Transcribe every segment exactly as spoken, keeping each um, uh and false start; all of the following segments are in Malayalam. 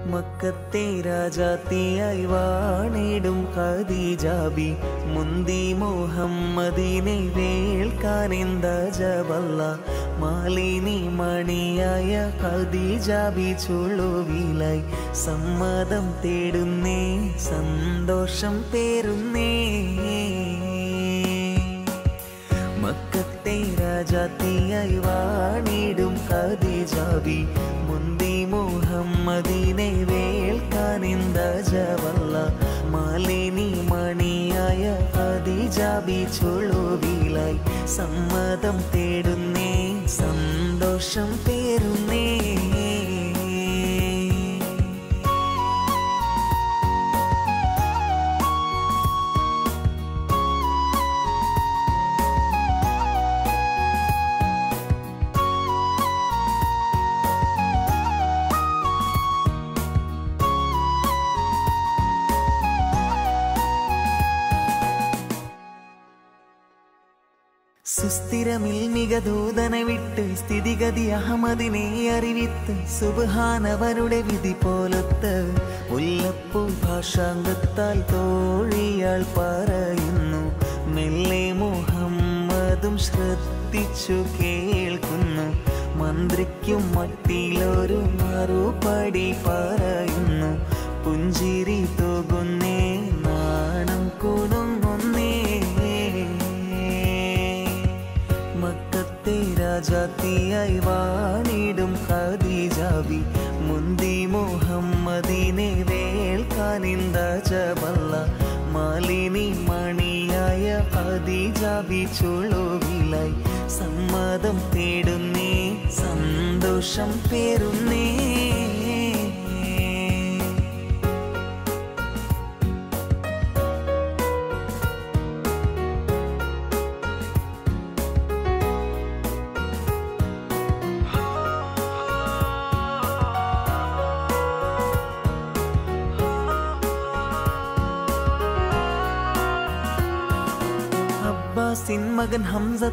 മക്കത്തെ രാജാത്തിയായി വാണിടും ഖദീജാബി മുന്തി മുഹമ്മദിനെ വേൾക്കാനെന്ത ജബല്ല മാലിനി മണിയായ ഖദീജാബി ചുളുവിലായി സമ്മതം തേടുന്നേ സന്തോഷം പേരുന്നേ മക്കത്തെ രാജാത്തിയായി വാണിടും ഖദീജാബി മുന്തി മുഹമ്മദിനെ വേൾക്കാനെന്ത ജവല്ല മാലിനി മണിയായ ഖദീജാബി ചുളുവിലായി സമ്മതം തേടുന്നേ സന്തോഷം പേരുന്നേ സുസ്ഥിരമിൽ മികദൂതനെ വിട്ട് സ്ഥിതിഗതി അഹമ്മദിനെ അറിവിത്ത് സുബ്ഹാനവരുടെ വിധി പോലത്ത് മുല്ലപ്പൂ ഭാഷാംഗത്താൽ തോഴിയാൾ പറയുന്നു മെല്ലെ മുഹമ്മദും ശ്രദ്ധിച്ചു കേൾക്കുന്നു മന്ത്രിക്കും മട്ടിലൊരു മറുപടി പറയുന്നു പുഞ്ചിരി തൂകുന്നേ നാണം കുണുങ്ങുന്നേ മക്കത്തെ രാജാത്തിയായി വാണിടും ഖദീജാബി മുന്തി മുഹമ്മദിനെ വേൾക്കാനെന്ത ജബല്ല മാലിനി മണിയായ ഖദീജാബി ചുളുവിലായി സമ്മതം തേടുന്നേ സന്തോഷം പേരുന്നേ അബ്ബാസിൻ മകൻ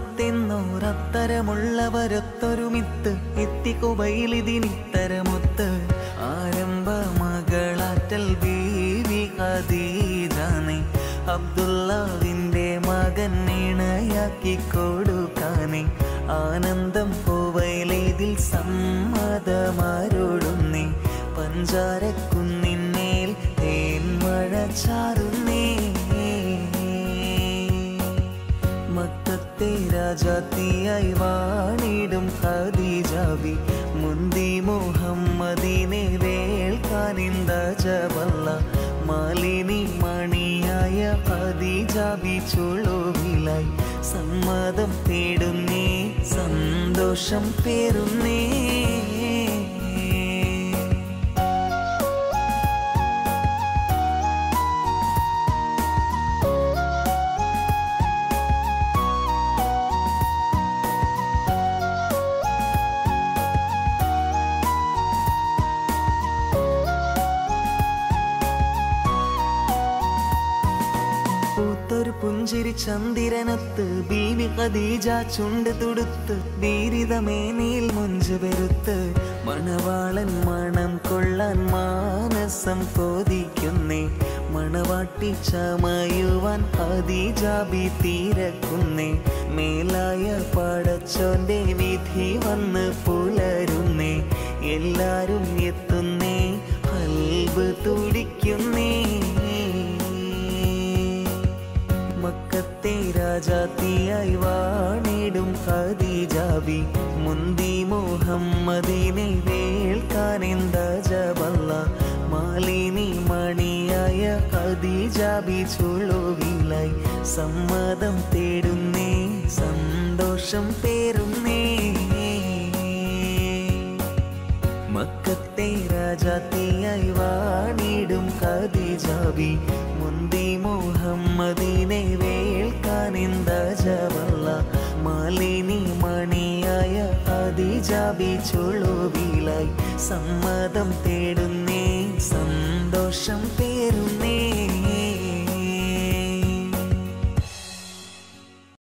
ഹംസത്തെന്നോരത്തരമുള്ളവരൊത്തൊരുമിത്ത് എത്തിക്കുബൈലിതിനിത്തരമൊത്ത് ആരംഭ മകളാറ്റൽ ബീവി ഖദീജാനെ അബ്ദുല്ലാവിൻ്റെ മകൻ ഇണയാക്കി കൊടുക്കാനെ ആനന്ദം പോവയിലേതിൽ സമ്മതമാരോടുന്നേ പഞ്ചാരക്കുന്നിന്മേൽ തേൻമഴ ചാറുന്നേ മക്കത്തെ രാജാത്തിയായി വാണിടും ഖദീജാബി മുന്തി മുഹമ്മദിനെ വേൾക്കാനെന്ത ജബല്ല മാലിനി മണിയായ ഖദീജാബി ചുളുവിലായി സമ്മതം തേടുന്നേ സന്തോഷം പേരുന്നേ ഒരു പുഞ്ചിരി ചന്ദിരനത്ത് ബീവി ഖദീജ ചുണ്ട് തുടുത്ത് ബീരിതമേനിയിൽ മുഞ്ചു പെരുത്ത് മണവാളൻ മണം കൊള്ളാൻ മാനസം കൊതിക്കുന്നേ മണവാട്ടി ചമയുവാൻ ഖദീജാബി തീരക്കുന്നേ മേലായ പടച്ചോന്റെ വിധി വന്ന് പുലരുന്നേ എല്ലാരും എത്തുന്നേ ഖൽബ് തുടിക്കുന്നേ മക്കത്തെ രാജാത്തിയായി വാണിടും ഖദീജാബി മുന്തി മുഹമ്മദിനെ വേൾക്കാനെന്ത ജബല്ല മാലിനി മണിയായ ഖദീജാബി ചുളുവിലായി സമ്മതം തേടുന്നേ സന്തോഷം പേരുന്നേ മക്കത്തെ രാജാത്തിയായി വാണിടും ഖദീജാബി മുന്തി മുഹമ്മദിനെ വേൾക്കാനെന്ത ജബല്ല മാലിനി മണിയായ ഖദീജാബി ചുളുവിലായി സമ്മതം തേടുന്നേ സം